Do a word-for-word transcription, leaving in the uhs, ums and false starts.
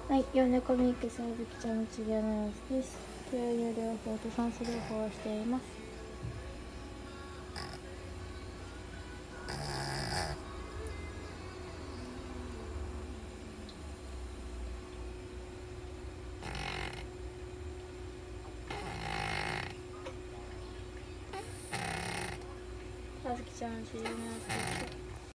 はい、ヨネコミックスあずきちゃんの治療の様子です。吸入療法と酸素療法をしています。あずきちゃんの治療の様子です。